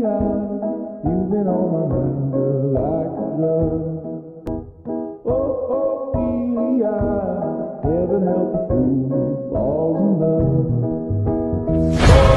Ophelia, you've been on my mind, girl, like a drug. Oh, Ophelia, heaven help a fool who falls in love.